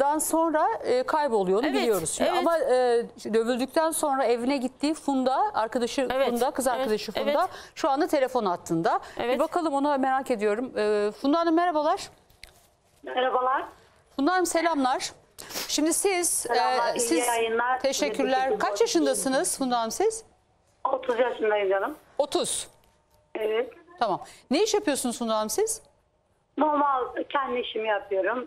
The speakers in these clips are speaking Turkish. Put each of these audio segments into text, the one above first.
dövüldükten sonra kayboluyor, onu biliyoruz. Şimdi ama dövüldükten sonra evine gittiği Funda, arkadaşı Funda, kız arkadaşı Funda şu anda telefon hattında. Bir bakalım, onu merak ediyorum. Funda Hanım merhabalar. Merhabalar. Funda Hanım selamlar. Şimdi siz, siz yayınlar. Teşekkürler. Kaç yaşındasınız Funda Hanım siz? 30 yaşındayım canım. 30. Evet. Tamam. Ne iş yapıyorsunuz Funda Hanım siz? Normal kendi işimi yapıyorum.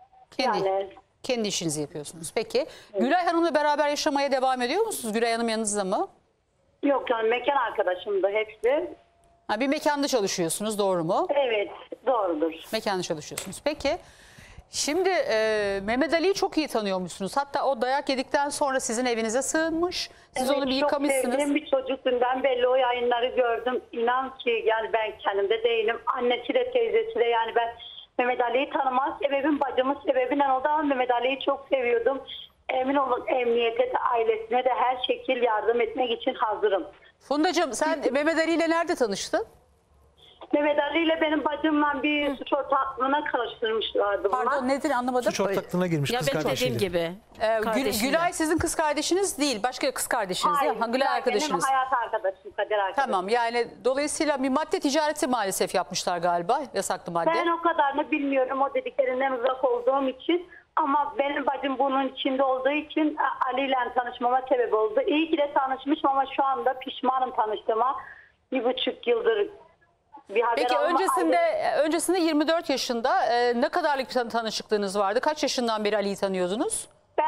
Kendi işinizi yapıyorsunuz. Peki. Gülay Hanım'la beraber yaşamaya devam ediyor musunuz? Gülay Hanım yanınızda mı? Yok canım, mekan arkadaşımdı hepsi. Ha, bir mekanda çalışıyorsunuz, doğru mu? Evet, doğrudur. Mekanda çalışıyorsunuz. Peki. Şimdi Mehmet Ali'yi çok iyi tanıyormuşsunuz. Hatta o dayak yedikten sonra sizin evinize sığınmış. Siz onu bir yıkamışsınız. Çok sevdiğim bir çocukluğundan belli o yayınları gördüm. İnan ki yani ben kendimde değilim. Annesi de teyzesi de, yani ben Mehmet Ali'yi tanımaz sebebim bacımın sebebiyle oldu ama Mehmet Ali'yi çok seviyordum. Emin olun, emniyete de ailesine de her şekil yardım etmek için hazırım. Fundacığım, sen Mehmet Ali ile nerede tanıştın? Mehmet Ali ile benim bacımla bir suç ortaklığına karıştırmışlardı bunlar. Pardon, nedir anlamadım. Suç ortaklığına girmiş kız kardeşiyle. Dediğim gibi. Gülay sizin kız kardeşiniz değil, başka kız kardeşiniz değil mi? Gülay arkadaşınız. Benim hayat arkadaşım, kader arkadaşım. Tamam, yani dolayısıyla bir madde ticareti maalesef yapmışlar galiba, yasaklı madde. Ben o kadarını bilmiyorum, o dediklerinden uzak olduğum için. Ama benim bacım bunun içinde olduğu için Ali ile tanışmama sebep oldu. İyi ki de tanışmışım ama şu anda pişmanım tanıştığıma. 1,5 yıldır bir haber Peki alma. öncesinde 24 yaşında ne kadarlık bir tanışıklığınız vardı? Kaç yaşından beri Ali'yi tanıyordunuz?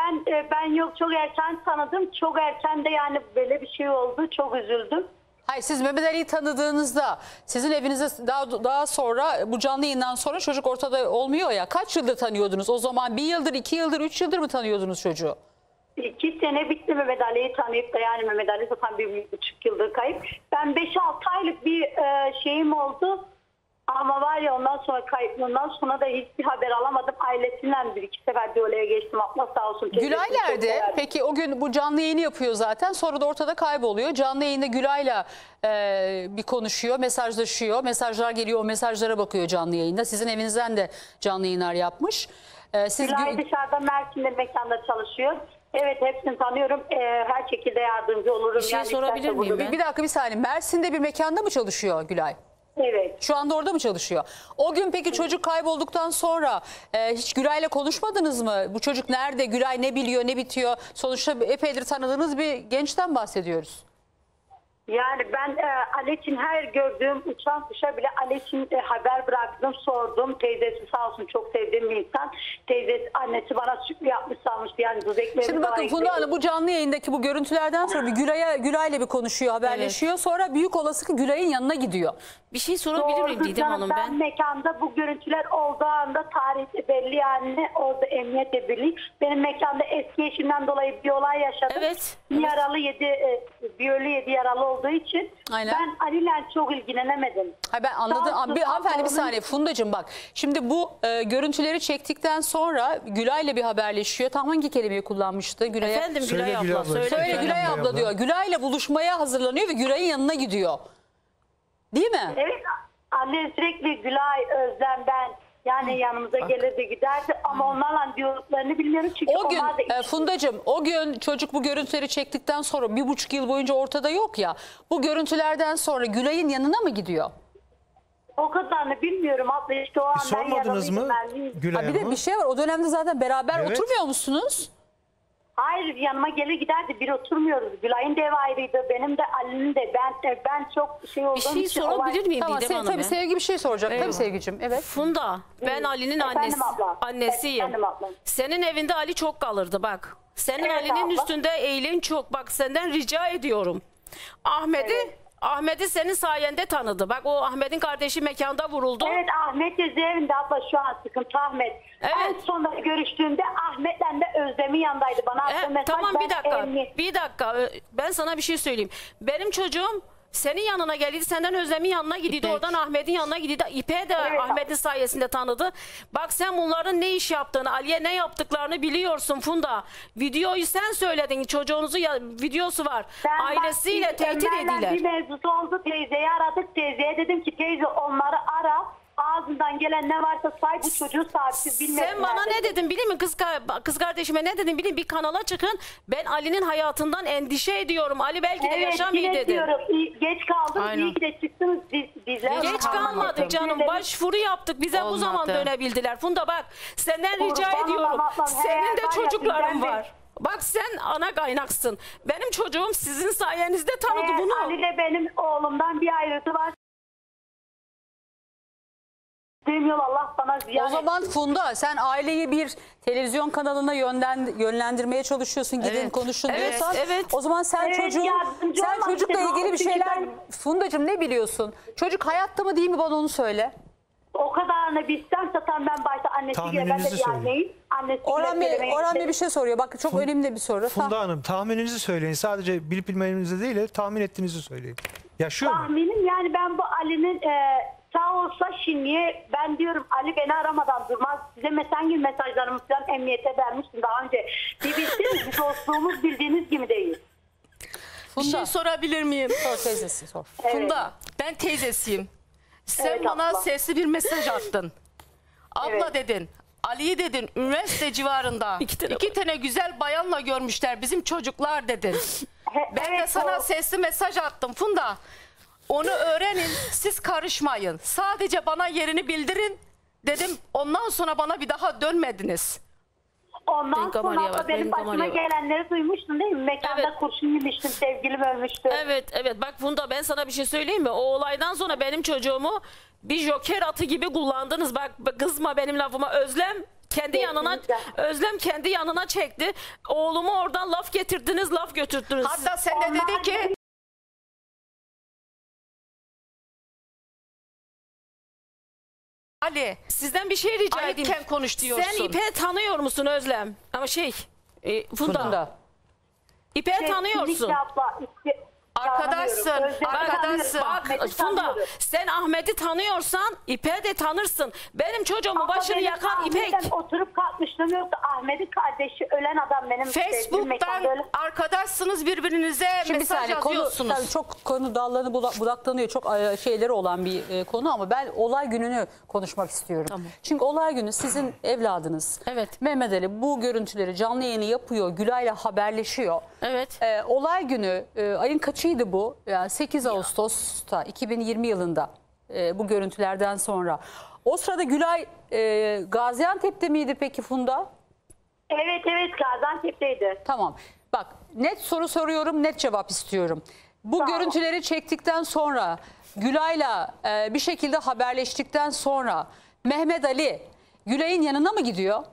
Ben yok, çok erken tanıdım. Çok erken de yani böyle bir şey oldu. Çok üzüldüm. Hayır, siz Mehmet Ali'yi tanıdığınızda sizin evinize daha sonra, bu canlı yayından sonra çocuk ortada olmuyor ya. Kaç yıldır tanıyordunuz? O zaman 1 yıldır, 2 yıldır, 3 yıldır mı tanıyordunuz çocuğu? 2 sene bitti Mehmet Ali'yi tanıyıp da, yani Mehmet Ali zaten 1,5 yıldır kayıp. Ben 5-6 aylık bir şeyim oldu. Ama var ya, ondan sonra kayıplığından sonra da hiçbir haber alamadım. Ailesinden 1-2 sefer Diyola'ya geçtim. Allah sağ olsun. Gülay nerede? Peki o gün bu canlı yayını yapıyor zaten. Sonra da ortada kayboluyor. Canlı yayında Gülay'la bir konuşuyor, mesajlaşıyor. Mesajlar geliyor, o mesajlara bakıyor canlı yayında. Sizin evinizden de canlı yayınlar yapmış. Gülay dışarıda Mersin'de mekanda çalışıyor. Evet, hepsini tanıyorum. Her şekilde yardımcı olurum. Bir şey sorabilir miyim ben? Bir dakika, bir saniye. Mersin'de bir mekanda mı çalışıyor Gülay? Evet. Şu anda orada mı çalışıyor? O gün peki çocuk kaybolduktan sonra hiç Gülay'la konuşmadınız mı? Bu çocuk nerede? Gülay ne biliyor, ne bitiyor? Sonuçta epeydir tanıdığınız bir gençten bahsediyoruz. Yani ben Ali için her gördüğüm uçan kuşa bile Ali için haber bıraktım, sordum. Teyzesi sağ olsun, çok sevdiğim bir insan. Teyzesi, annesi bana sütlü yapmış sanmıştı. Yani şimdi bakın Funda Hanım, bu canlı yayındaki bu görüntülerden sonra bir Gülay'la bir konuşuyor, haberleşiyor. Sonra büyük olasılık Gülay'ın yanına gidiyor. Bir şey sorabilir miyim Didem Hanım? Ben mekanda bu görüntüler olduğu anda tarihte belli, yani orada emniyetle birlik. Benim mekanda eski eşimden dolayı bir olay yaşadım. Evet. Yaralı bir ölü 7 yaralı olduğu için ben Ali'yle çok ilgilenemedim. Hayır, ben anladım. Hanımefendi bir saniye Fundacığım, bak. Şimdi bu görüntüleri çektikten sonra Gülay'la bir haberleşiyor. Tam hangi kelimeyi kullanmıştı? Gülay'a. Efendim Gülay abla. Söyle Gülay abla diyor. Gülay'la buluşmaya hazırlanıyor ve Gülay'ın yanına gidiyor. Değil mi? Evet. Anne sürekli Gülay, Özlem, ben yani yanımıza gelirdi giderdi ama onlarla diyaloglarını bilmiyorum çünkü o gün onlar da Fundacığım, o gün çocuk bu görüntüleri çektikten sonra 1,5 yıl boyunca ortada yok ya. Bu görüntülerden sonra Gülay'ın yanına mı gidiyor? o kadarını bilmiyorum abla, işte o an ben Sormadınız mı Gülay Bir de bir şey var, o dönemde zaten beraber oturmuyor musunuz? Hayır, yanıma gelir giderdi, bir oturmuyoruz. Gülay'ın da ev ayrıydı, benim de Ali'nin de. Ben çok şey olduğum için. Bir şey sorabilir miyim Tamam, Didem Hanım? tabii Sevgi bir şey soracak. Tabii Sevgicim, evet. Funda, ben Ali'nin annesiyim. Senin evinde Ali çok kalırdı bak. Senin Ali'nin üstünde eğilim çok. Bak senden rica ediyorum. Ahmet'i senin sayende tanıdı. Bak o Ahmet'in kardeşi mekanda vuruldu. Evet, Ahmet cezaevinde abla, şu an sıkıntı Ahmet. Evet. En sonunda görüştüğümde Ahmet'le de Özlem'in yanındaydı. Bana attığı mesaj. Tamam, bir dakika. Ben sana bir şey söyleyeyim. Benim çocuğum senin yanına geldi, senden Özlem'in yanına gidiyordu, oradan Ahmet'in yanına gidiyordu. İpek'i de Ahmet'in sayesinde tanıdı. Bak sen bunların ne iş yaptığını, Ali'ye ne yaptıklarını biliyorsun Funda. Videoyu sen söyledin, çocuğunuzu videosu var. Ailesiyle tehdit ediler. Bir mevzusu oldu, teyzeyi aradık. Teyzeye dedim ki teyze onları ara. ağzından gelen ne varsa say, bu çocuğu sahipsiz bilmesinler. Sen bana ne dedin biliyor musun? Kız kardeşime ne dedin biliyor musun? Bir kanala çıkın. Ben Ali'nin hayatından endişe ediyorum. Ali belki de yaşamıyor yine dedin. diyorum, geç kaldım. Aynen. İyi ki de çıktınız bizler. Geç kalmadık canım. Başvuru yaptık. Bize bu zaman dönebildiler. Funda bak, senden rica Kurban ediyorum. olam ablam, Senin de var ya, çocukların sizden de- var. Bak sen ana kaynaksın. Benim çocuğum sizin sayenizde tanıdı bunu. Ali ile benim oğlumdan bir ayrıntı var. Demiyor, Allah bana ziyan O zaman Funda, sen aileyi bir televizyon kanalına yönlendirmeye çalışıyorsun, gidin Evet. konuşun Evet, diyorsan. evet. O zaman sen Evet, çocuğun, yardımcı sen olmak çocukla istedim. ilgili bir Çünkü şeyler, ben- Fundacığım ne biliyorsun? Çocuk hayatta mı değil mi, bana onu söyle. O kadarını bilsem zaten ben başta annesiyle, ben de Tahmininizi bir söyleyin. anneyim. Annesiyle Orhan Bey söylemeyi bir şey soruyor. Bak çok önemli bir soru. Funda Hanım, tahmininizi söyleyin. Sadece bilip bilmediğinizi değil de tahmin ettiğinizi söyleyin. Yaşıyor mu? tahminim yani ben bu Ali'nin sağ olsa şimdiye ben diyorum Ali beni aramadan durmaz. Size mesajlarımı falan emniyete vermiştim daha önce. Bir bilsiniz, biz dostluğumuz bildiğiniz gibi değil. Bir şey sorabilir miyim? Sor teyzesi sor. Funda, ben teyzesiyim. Sen Evet, bana abla. sesli bir mesaj attın. Abla Evet. dedin, Ali'yi dedin, üniversite civarında iki tane güzel bayanla görmüşler bizim çocuklar dedin. Ben de Evet, sana o- sesli mesaj attım Funda. Onu öğrenin, siz karışmayın. Sadece bana yerini bildirin dedim. Ondan sonra bana bir daha dönmediniz. Ondan Benim sonra kameraya da bak, benim benim başıma kameraya bak. gelenleri duymuştun değil mi? Mekanda Evet. kurşun yemiştim, sevgilim ölmüştü. Evet bak Funda, ben sana bir şey söyleyeyim mi? O olaydan sonra benim çocuğumu bir joker atı gibi kullandınız. Bak kızma benim lafıma. Özlem kendi yanına çekti. Oğlumu oradan laf getirdiniz, laf götürdünüz. Hatta sen de dedin ki Ali, Sizden bir şey rica edeyim. ayıpken konuş diyorsun. Sen İpek'i tanıyor musun Özlem? Ama Funda. Funda. İpek'i tanıyorsun. Kesinlikle abla, Arkadaşsın, tanımıyorum. Özlem'i arkadaşsın. tanıyorum, Bak Ahmet'i Funda, tanıyorum. sen Ahmet'i tanıyorsan İpek'i de tanırsın. Benim çocuğumun Ama başını benim yakan İpek. Ahmet'ten oturup kalkmışlığım yoktu. Ahmet'in kardeşi ölen adam benim sevgilim mekanda Facebook'tan öyle. arkadaşsınız, birbirinize Şimdi bir mesaj saniye, konu yazıyorsunuz. tabii çok konu dallanı budaklanıyor, çok şeyleri olan bir konu ama ben olay gününü konuşmak istiyorum. Tamam. Çünkü olay günü sizin evladınız Evet. Mehmet Ali bu görüntüleri canlı yayını yapıyor, Gülay'la haberleşiyor. Evet. Olay günü ayın kaçıydı bu? Yani 8 Ağustos'ta 2020 yılında bu görüntülerden sonra. O sırada Gülay Gaziantep'te miydi peki Funda? Evet Gaziantep'teydi. Tamam. Bak net soru soruyorum, net cevap istiyorum. Bu Tamam. görüntüleri çektikten sonra Gülay'la bir şekilde haberleştikten sonra Mehmet Ali Gülay'ın yanına mı gidiyor?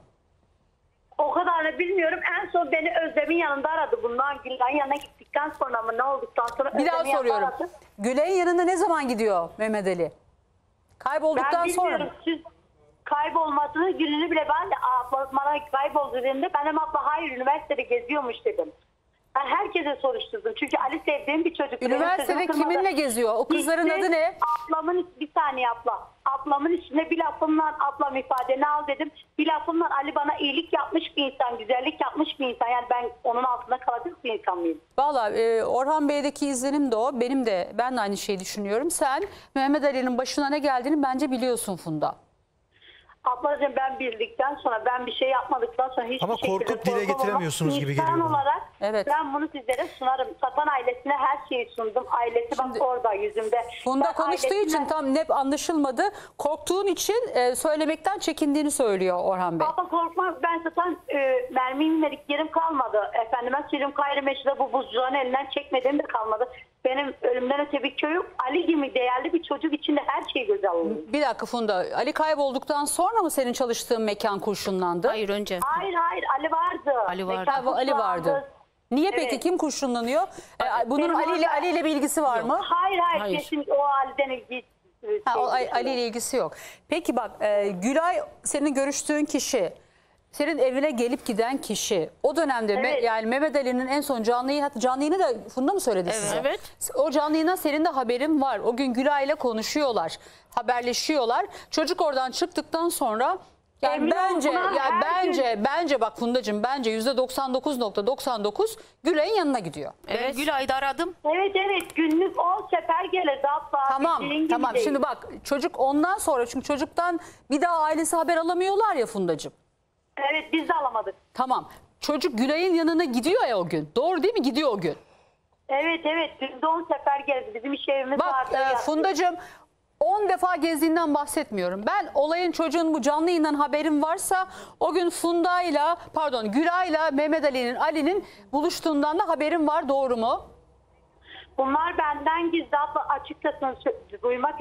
O kadarını bilmiyorum. En son beni Özlem'in yanında aradı. Bundan Gülay'ın yanına gittikten sonra mı ne olduktan sonra Bir daha Özlem'in yanında soruyorum. aradı. Gülay'ın yanına ne zaman gidiyor Mehmet Ali? Kaybolduktan Ben sonra bilmiyorum. mı? Siz kaybolmasını gününü bile ben de bana kayboldu dediğimde benim abla hayır üniversitede geziyormuş dedim. Ben herkese soruşturdum. Çünkü Ali sevdiğim bir çocuk. Benim Üniversitede sözümü kırmadı. kiminle geziyor? O kızların İşte adı ne? Bir saniye abla. Ablamın içinde bir lafımla ablam ifadeni al dedim. Bir lafımla Ali bana iyilik yapmış bir insan, güzellik yapmış bir insan. Yani ben onun altında kalacak bir insan mıyım? Valla Orhan Bey'deki izlenim de o. Ben de aynı şeyi düşünüyorum. Sen Mehmet Ali'nin başına ne geldiğini bence biliyorsun Funda. Ablacığım ben bildikten sonra ben bir şey yapmadıktan sonra hiçbir Ama şekilde korkup dile sorgulamamak, getiremiyorsunuz gibi insan geliyor bana. olarak Evet. ben bunu sizlere sunarım. Satan ailesine her şeyi sundum. Ailesi Şimdi bak orada yüzümde. Funda Ben konuştuğu ailesine- için tam net anlaşılmadı. Korktuğun için söylemekten çekindiğini söylüyor Orhan Bey. Abla korkma ben zaten mermi inmedik yerim kalmadı. Efendime söyleyeyim gayrimeşruda bu buzcuğun elinden çekmediğim de kalmadı. Benim ölümden öte bir köy yok. Ali gibi değerli bir çocuk içinde her şeyi göze alınıyor. Bir dakika Funda. Ali kaybolduktan sonra mı senin çalıştığın mekan kurşunlandı? Hayır önce. Hayır Ali vardı. Ali vardı. Mekan Ha, Ali vardı. kurşunlandı. Niye peki? Evet. Kim kurşunlanıyor? Bunun Benim Ali ile bir ilgisi var mı? Hayır Hayır. kesinlikle o Ali'den ilgisi. Ha, o Ali ile ilgisi yok. Peki bak Gülay senin görüştüğün kişi, senin evine gelip giden kişi. O dönemde Evet. yani Mehmet Ali'nin en son canlı yayını da Funda mı söyledi size? Evet. O canlı yayına senin de haberin var. O gün Gülay ile konuşuyorlar, haberleşiyorlar. Çocuk oradan çıktıktan sonra Yani Emin ol bence buna ya her gün- bence bak Fundacığım bence %99.99 Gülay'ın yanına gidiyor. Ben Gülay'ı da aradım. Evet günlük 10 sefer gelirdi abla. Tamam bildiğin gibi tamam değil. şimdi bak çocuk ondan sonra çünkü çocuktan bir daha ailesi haber alamıyorlar ya Fundacığım. Evet biz de alamadık. Tamam çocuk Gülay'ın yanına gidiyor ya o gün. Doğru değil mi? Gidiyor o gün. Evet günde 10 sefer geldi. Bizim iş yerimiz Bak vardı. Fundacığım 10 defa gezdiğinden bahsetmiyorum. Ben olayın çocuğun bu canlı yayından haberim varsa o gün Gülay'la Mehmet Ali'nin buluştuğundan da haberim var. Doğru mu? Bunlar benden gizli abla, açıkçası duymak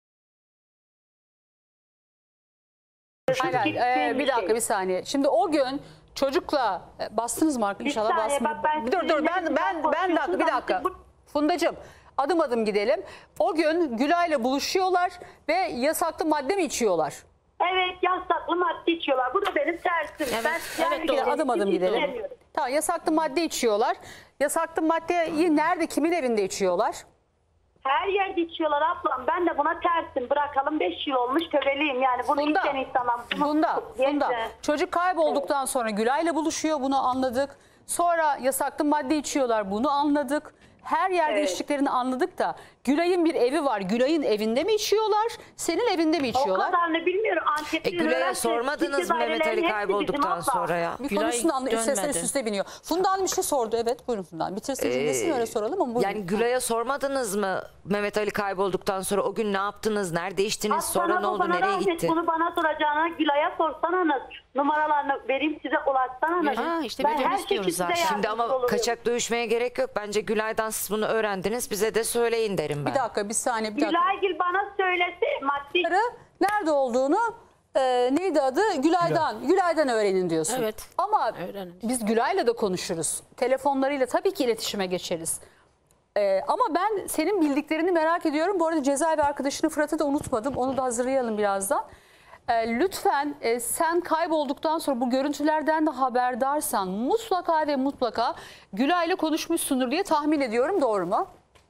Hayır, bir dakika bir saniye. Şimdi o gün çocukla bastınız mı inşallah saniye, basmadınız. bak ben Dur sizinle ben konuşuyorsunuz bir ama dakika. bu- Fundacığım adım adım gidelim. O gün Gülay'la buluşuyorlar ve yasaklı madde mi içiyorlar? Evet yasaklı madde içiyorlar. Bu da benim tersim. Evet, Ben evet, doğru. Adım adım hiç gidelim. istemiyorum. Tamam yasaklı madde içiyorlar. Yasaklı maddeyi nerede kimin evinde içiyorlar? Her yerde içiyorlar ablam. Ben de buna tersim. Bırakalım 5 yıl olmuş tövbeliyim. Yani bunu Funda, içen insanlar. Funda. Neyse. Çocuk kaybolduktan sonra Gülay'la buluşuyor, bunu anladık. Sonra yasaklı madde içiyorlar, bunu anladık. Her yerde Evet. içtiklerini anladık da Gülay'ın bir evi var. Gülay'ın evinde mi içiyorlar, senin evinde mi O içiyorlar? kadarını bilmiyorum. Antepli Gülay'a üniversite sormadınız fikri mı Mehmet dairelerin Ali hepsi kaybolduktan bizim abla. sonra ya? Bir Gülay konuşsun anlayın, sesler dönmedi. üst üste biniyor. Funda Hanım bir şey sordu, evet buyurun Funda Hanım. Bitirsin cümlesini öyle soralım ama buyurun. Yani Gülay'a sormadınız mı Mehmet Ali kaybolduktan sonra o gün ne yaptınız, nerede içtiniz, sonra Bana ne oldu, bana nereye rahmet, gitti? Bunu bana soracağına Gülay'a sorsanız numaralarını vereyim size, ulaşsanız. Ha, işte Ben biz onu her istiyoruz şekilde zaten. Şimdi yardımcı ama olurum. kaçak dövüşmeye gerek yok. Bence Gülay'dan siz bunu öğrendiniz. Bize de söyleyin derim ben. Bir dakika bir saniye bir dakika. Gülaygil bana söylese maddi Nerede olduğunu neydi adı? Gülay'dan öğrenin diyorsun. Evet. Ama Öğrenin. biz Gülay'la da konuşuruz. Telefonlarıyla tabii ki iletişime geçeriz. Ama ben senin bildiklerini merak ediyorum. Bu arada cezaevi arkadaşını Fırat'ı da unutmadım. Onu da hazırlayalım birazdan. Lütfen sen kaybolduktan sonra bu görüntülerden de haberdarsan mutlaka ve mutlaka Gülay'la konuşmuşsundur diye tahmin ediyorum. Doğru mu?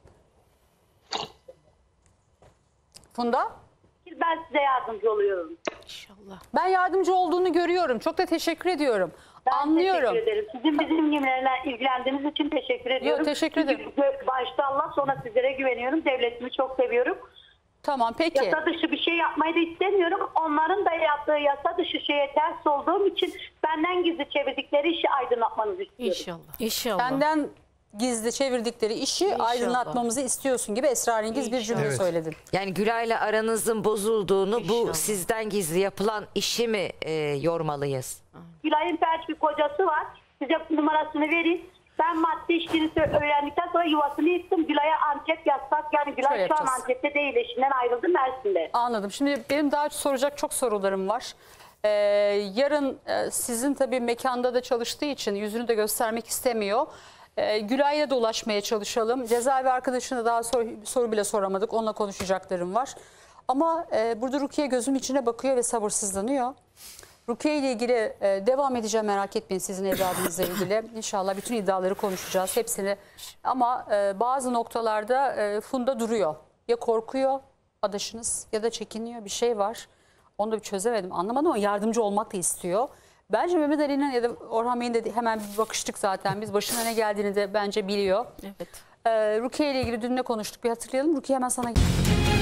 Funda? ben size yardımcı oluyorum. İnşallah. Ben yardımcı olduğunu görüyorum. Çok da teşekkür ediyorum. Ben Anlıyorum. teşekkür ederim. Sizin bizim gibilerle ilgilendiğiniz için teşekkür ediyorum. teşekkür ederim. Çünkü başta Allah, sonra sizlere güveniyorum. Devletimi çok seviyorum. Tamam peki. Yasa dışı bir şey yapmayı da istemiyorum. Onların da yaptığı yasa dışı şeye ters olduğum için benden gizli çevirdikleri işi aydınlatmanızı istiyorum. İnşallah. İnşallah. Senden gizli çevirdikleri işi aydınlatmamızı istiyorsun gibi esrarengiz bir cümle Evet. söyledin. Yani Gülay'la aranızın bozulduğunu, bu İnşallah. sizden gizli yapılan işi mi yormalıyız? Gülay'ın felç bir kocası var. Size numarasını vereyim. Ben madde içtiğini öğrendikten sonra yuvasını yıktım. Gülay'a Antep yasak. Yani Gülay Şöyle şu an yapacağız. Antep'te değil. Eşinden ayrıldı, Mersin'de. Anladım. Şimdi benim daha soracak çok sorularım var. Yarın sizin tabii mekanda da çalıştığı için yüzünü de göstermek istemiyor. Gülay'a da ulaşmaya çalışalım. Cezaevi arkadaşına daha soru bile soramadık. Onunla konuşacaklarım var. Ama burada Rukiye gözüm içine bakıyor ve sabırsızlanıyor. Rukiye ile ilgili devam edeceğim, merak etmeyin, sizin evladınızla ilgili. İnşallah bütün iddiaları konuşacağız hepsini. Ama bazı noktalarda Funda duruyor. Ya korkuyor adaşınız ya da çekiniyor, bir şey var. Onu da bir çözemedim, anlamadım ama yardımcı olmak da istiyor. Bence Mehmet Ali'nin ya da Orhan Bey'in de hemen bir bakıştık zaten. Biz başına ne geldiğini de bence biliyor. Evet. Rukiye ile ilgili dün ne konuştuk bir hatırlayalım. Rukiye hemen sana...